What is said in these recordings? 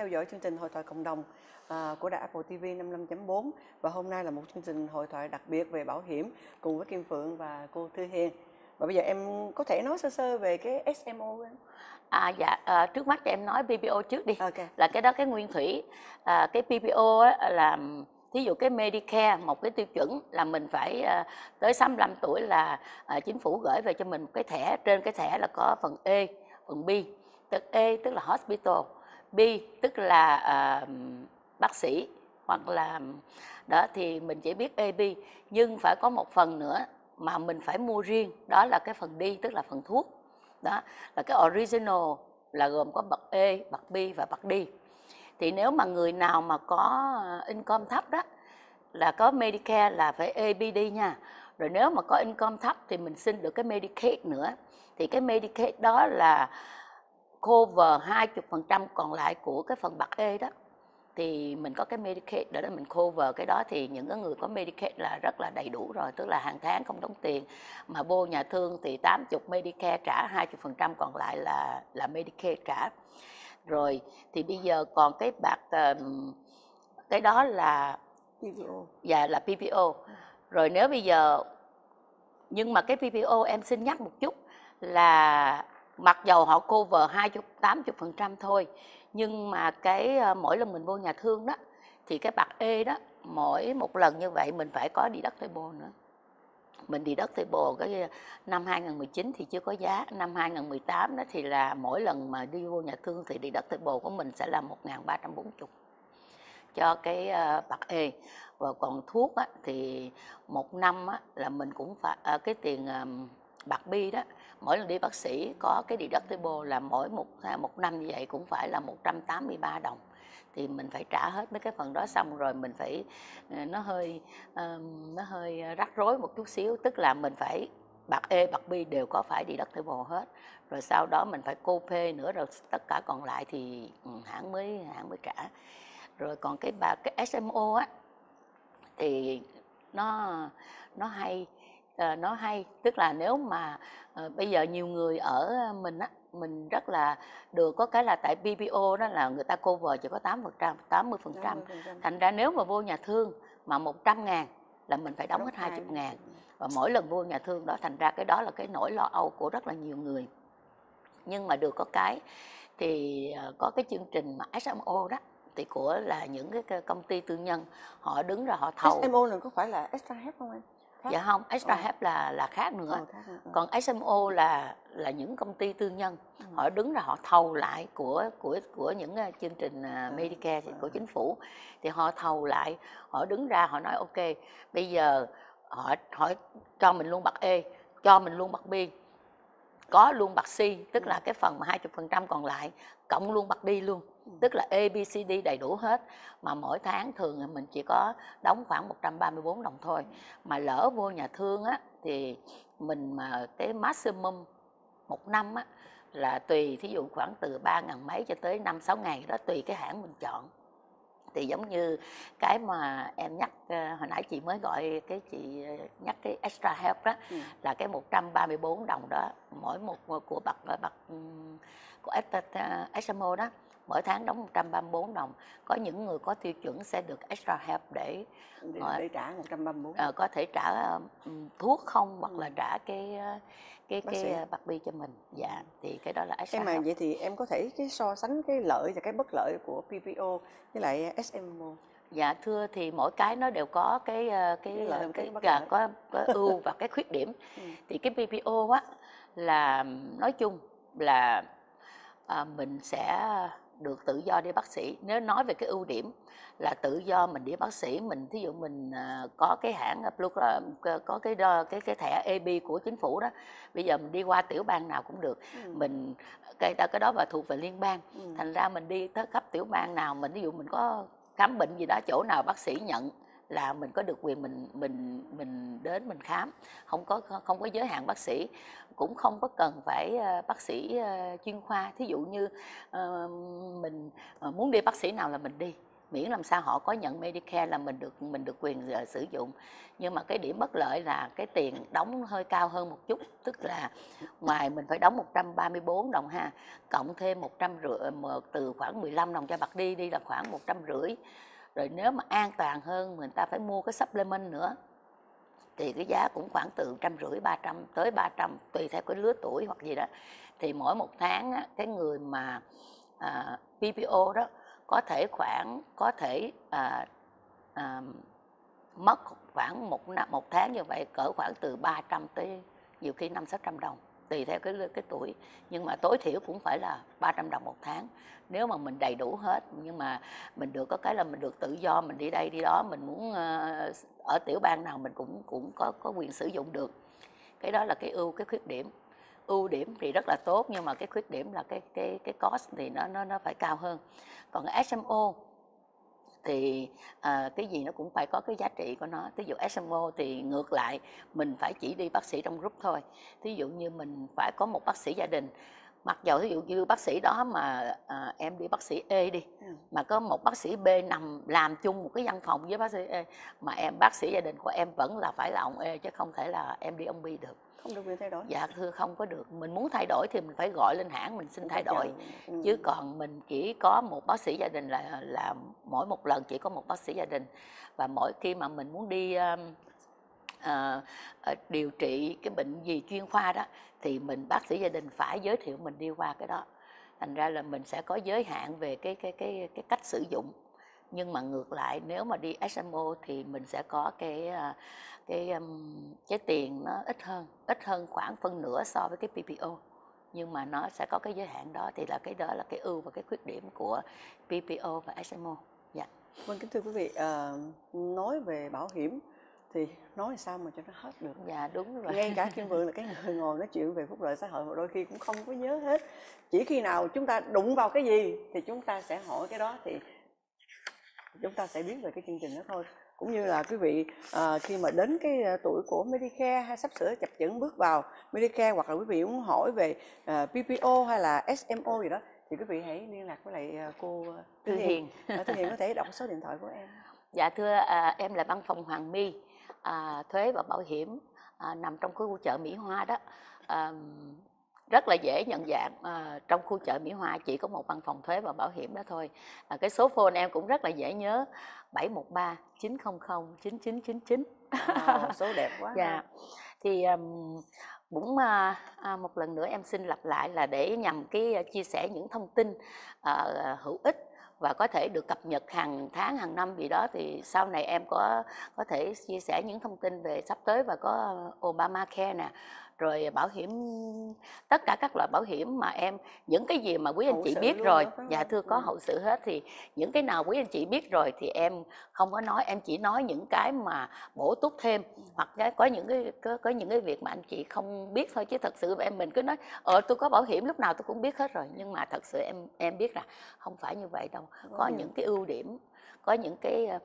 theo dõi chương trình Hội thoại cộng đồng của đài Apple TV 55.4 và hôm nay là một chương trình hội thoại đặc biệt về bảo hiểm cùng với Kim Phượng và cô Thư Hiền. Và bây giờ em có thể nói sơ sơ về cái SMO không? Trước mắt cho em nói PPO trước đi. Okay. Là cái đó cái nguyên thủy. Cái PPO á, là thí dụ cái Medicare, một cái tiêu chuẩn là mình phải tới 65 tuổi là chính phủ gửi về cho mình một cái thẻ. Trên cái thẻ là có phần E, phần B. Tức E tức là hospital, B tức là bác sĩ, hoặc là đó thì mình chỉ biết A, B. Nhưng phải có một phần nữa mà mình phải mua riêng, đó là cái phần D tức là phần thuốc. Đó là cái original, là gồm có bậc E, bậc B và bậc D. Thì nếu mà người nào mà có income thấp đó là có Medicare là phải ABD nha. Rồi nếu mà có income thấp thì mình xin được cái Medicaid nữa. Thì cái Medicaid đó là cover 20% còn lại của cái phần bậc E đó. Thì mình có cái Medicaid để mình cover cái đó, thì những cái người có Medicaid là rất là đầy đủ rồi, tức là hàng tháng không đóng tiền, mà vô nhà thương thì 80 Medicare trả, 20% còn lại là Medicaid trả. Rồi thì bây giờ còn cái bạc, cái đó là PPO. Dạ là PPO. Rồi nếu bây giờ, nhưng mà cái PPO em xin nhắc một chút là mặc dầu họ cover 80% thôi, nhưng mà cái mỗi lần mình vô nhà thương đó thì cái bậc E đó, mỗi một lần như vậy mình phải có deductible nữa. Mình deductible cái năm 2019 thì chưa có giá, năm 2018 đó thì là mỗi lần mà đi vô nhà thương thì deductible của mình sẽ là 1.340 cho cái bậc E. Và còn thuốc á, thì một năm á, là mình cũng phải cái tiền bậc B đó, mỗi lần đi bác sĩ có cái deductible là mỗi một năm như vậy cũng phải là 183 đồng. Thì mình phải trả hết mấy cái phần đó, xong rồi mình phải nó hơi rắc rối một chút xíu, tức là mình phải bậc E, bậc B đều có phải deductible hết. Rồi sau đó mình phải copay nữa, rồi tất cả còn lại thì hãng mới trả. Rồi còn cái SMO á thì nó hay, tức là nếu mà bây giờ nhiều người ở mình á, mình rất là được có cái là tại PPO đó là người ta cover chỉ có 80%. Thành ra nếu mà vô nhà thương mà 100.000 là mình phải đóng hết 20.000. Và mỗi lần vô nhà thương đó, thành ra cái đó là cái nỗi lo âu của rất là nhiều người. Nhưng mà được có cái thì có cái chương trình mà SMO đó thì của là những cái công ty tư nhân, họ đứng ra họ thầu. SMO là có phải là Extra Help không em? Dạ không, Extra Help là khác nữa. Còn SMO là những công ty tư nhân, họ đứng ra họ thầu lại của những chương trình Medicare của chính phủ. Thì họ thầu lại, họ đứng ra họ nói ok, bây giờ họ cho mình luôn bậc E, cho mình luôn bậc B, có luôn bậc C, tức là cái phần mà 20% còn lại, cộng luôn bậc D luôn, tức là A, B, C, D đầy đủ hết. Mà mỗi tháng thường mình chỉ có đóng khoảng 134 đồng thôi. Mà lỡ vô nhà thương á, thì mình mà cái maximum một năm á, là tùy, thí dụ khoảng từ 3.000 mấy cho tới 5-6 ngày đó, tùy cái hãng mình chọn. Thì giống như cái mà em nhắc hồi nãy chị mới gọi cái chị nhắc cái Extra Help đó, là cái 134 đồng đó, mỗi một của bậc của SMO đó, mỗi tháng đóng 134 đồng. Có những người có tiêu chuẩn sẽ được Extra Help để trả 134. Có thể trả thuốc không, hoặc là trả cái bậc B cho mình. Dạ, thì cái đó là Extra Em mà Help. vậy thì em có thể so sánh cái lợi và cái bất lợi của PPO với lại SMO. Dạ thưa, thì mỗi cái nó đều có cái lợi, có ưu và cái khuyết điểm. Thì cái PPO á là nói chung là mình sẽ được tự do đi bác sĩ. Nếu nói về cái ưu điểm là tự do mình đi bác sĩ, mình thí dụ mình có cái hãng có cái thẻ AB của chính phủ đó, bây giờ mình đi qua tiểu bang nào cũng được. Mình cái đó là thuộc về liên bang. Thành ra mình đi tới khắp tiểu bang nào, mình ví dụ mình có khám bệnh gì đó, chỗ nào bác sĩ nhận là mình có được quyền mình đến mình khám, không có giới hạn bác sĩ, cũng không có cần phải bác sĩ chuyên khoa. Thí dụ như mình muốn đi bác sĩ nào là mình đi, miễn làm sao họ có nhận Medicare là mình được quyền sử dụng. Nhưng mà cái điểm bất lợi là cái tiền đóng hơi cao hơn một chút, tức là ngoài mình phải đóng 134 đồng ha, cộng thêm 150 từ khoảng 15 đồng cho bạc đi là khoảng 150. Rồi nếu mà an toàn hơn người ta phải mua cái supplement nữa thì cái giá cũng khoảng từ 150 300 tới 300 tùy theo cái lứa tuổi hoặc gì đó. Thì mỗi một tháng á, cái người mà PPO đó có thể mất khoảng một tháng như vậy cỡ khoảng từ 300 tới nhiều khi 500-600 đồng tùy theo cái tuổi, nhưng mà tối thiểu cũng phải là 300 đồng một tháng nếu mà mình đầy đủ hết. Nhưng mà mình được có cái là mình được tự do, mình đi đây đi đó, mình muốn ở tiểu bang nào mình cũng có quyền sử dụng được. Cái đó là cái ưu cái khuyết điểm. Ưu điểm thì rất là tốt, nhưng mà cái khuyết điểm là cái cost thì nó phải cao hơn. Còn HMO thì cái gì nó cũng phải có cái giá trị của nó. Ví dụ HMO thì ngược lại mình phải chỉ đi bác sĩ trong group thôi. Thí dụ như mình phải có một bác sĩ gia đình, mặc dầu ví dụ như bác sĩ đó mà em đi bác sĩ E đi, mà có một bác sĩ B nằm làm chung một cái văn phòng với bác sĩ E, mà bác sĩ gia đình của em vẫn là phải là ông E, chứ không thể là em đi ông B được. Không được quyền thay đổi. Dạ thưa, không có được. Mình muốn thay đổi thì mình phải gọi lên hãng mình xin thay đổi. Chứ còn mình chỉ có một bác sĩ gia đình là mỗi một lần chỉ có một bác sĩ gia đình. Và mỗi khi mà mình muốn đi điều trị cái bệnh gì chuyên khoa đó thì bác sĩ gia đình phải giới thiệu mình đi qua cái đó. Thành ra là mình sẽ có giới hạn về cái cách sử dụng. Nhưng mà ngược lại nếu mà đi HMO thì mình sẽ có cái tiền nó ít hơn khoảng phân nửa so với cái PPO, nhưng mà nó sẽ có cái giới hạn đó. Thì là cái đó là cái ưu và cái khuyết điểm của PPO và HMO. Dạ. Vâng, kính thưa quý vị, nói về bảo hiểm thì nói sao mà cho nó hết được. Dạ đúng rồi. Ngay cả Kim Vượng là cái người ngồi nói chuyện về phúc lợi xã hội mà đôi khi cũng không có nhớ hết. Chỉ khi nào chúng ta đụng vào cái gì thì chúng ta sẽ hỏi cái đó, thì chúng ta sẽ biết về cái chương trình đó thôi. Cũng như là quý vị khi mà đến cái tuổi của Medicare hay sắp sửa chập chững bước vào Medicare, hoặc là quý vị muốn hỏi về PPO hay là SMO gì đó, thì quý vị hãy liên lạc với lại cô Thư Hiền. Thư Hiền có thể đọc số điện thoại của em. Dạ thưa, em là văn phòng Hoàng My, thuế và bảo hiểm, nằm trong khu chợ Mỹ Hoa đó. Rất là dễ nhận dạng, trong khu chợ Mỹ Hoa chỉ có một văn phòng thuế và bảo hiểm đó thôi. Cái số phone em cũng rất là dễ nhớ, 713 900 9999. Số đẹp quá. Dạ. Thì cũng một lần nữa em xin lặp lại là để nhằm chia sẻ những thông tin hữu ích và có thể được cập nhật hàng tháng hàng năm gì đó, thì sau này em có thể chia sẻ những thông tin về sắp tới và có Obamacare nè, rồi bảo hiểm, tất cả các loại bảo hiểm mà những cái gì mà quý anh chị biết rồi. Dạ thưa, có hậu sự hết. Thì những cái nào quý anh chị biết rồi thì em không có nói, em chỉ nói những cái mà bổ túc thêm, hoặc có những cái việc mà anh chị không biết thôi. Chứ thật sự mình cứ nói tôi có bảo hiểm lúc nào tôi cũng biết hết rồi, nhưng mà thật sự em biết là không phải như vậy đâu. Có những cái ưu điểm, có những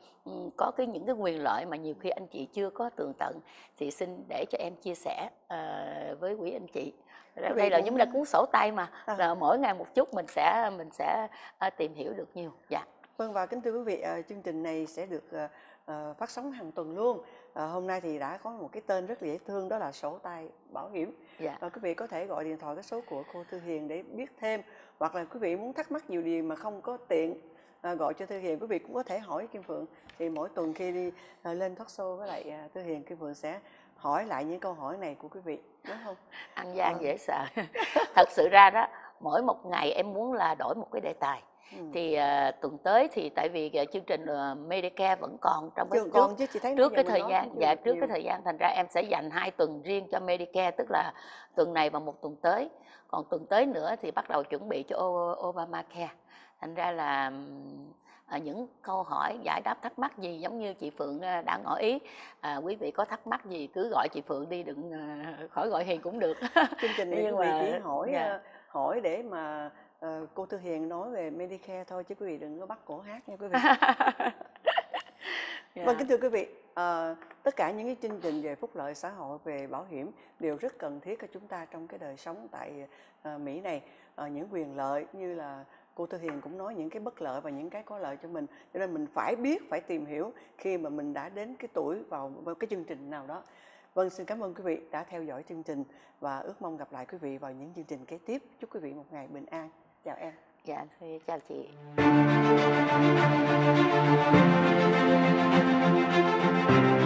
cái quyền lợi mà nhiều khi anh chị chưa có tường tận, thì xin để cho em chia sẻ với quý anh chị. Đây là giống như cuốn sổ tay mà, là mỗi ngày một chút mình sẽ tìm hiểu được nhiều. Dạ. Vâng, và kính thưa quý vị, chương trình này sẽ được phát sóng hàng tuần luôn. Hôm nay thì đã có một cái tên rất là dễ thương, đó là sổ tay bảo hiểm. Dạ. Quý vị có thể gọi điện thoại cái số của cô Thư Hiền để biết thêm, hoặc là quý vị muốn thắc mắc nhiều điều mà không có tiện gọi cho Thư Hiền, quý vị cũng có thể hỏi Kim Phượng. Thì mỗi tuần khi đi lên talk show với lại Thư Hiền, Kim Phượng sẽ hỏi lại những câu hỏi này của quý vị, đúng không? Ăn gian dễ sợ. Thật sự ra đó, mỗi một ngày em muốn là đổi một cái đề tài. Thì tuần tới thì tại vì chương trình Medicare vẫn còn trong trước cái thời gian, trước cái thời gian, thành ra em sẽ dành 2 tuần riêng cho Medicare, tức là tuần này và một tuần tới. Còn tuần tới nữa thì bắt đầu chuẩn bị cho Obamacare. Thành ra là những câu hỏi giải đáp thắc mắc gì giống như chị Phượng đã ngỏ ý, quý vị có thắc mắc gì cứ gọi chị Phượng đi, đừng khỏi gọi Hiền cũng được. Chương trình này quý vị chỉ hỏi để mà cô Thư Hiền nói về Medicare thôi, chứ quý vị đừng có bắt cổ hát nha quý vị. Vâng, kính thưa quý vị, tất cả những cái chương trình về phúc lợi xã hội, về bảo hiểm đều rất cần thiết cho chúng ta trong cái đời sống tại Mỹ này. Những quyền lợi như là cô Thư Hiền cũng nói những cái bất lợi và những cái có lợi cho mình, cho nên mình phải biết, phải tìm hiểu khi mà mình đã đến cái tuổi vào cái chương trình nào đó. Vâng, xin cảm ơn quý vị đã theo dõi chương trình và ước mong gặp lại quý vị vào những chương trình kế tiếp. Chúc quý vị một ngày bình an. Chào em. Dạ, chào chị.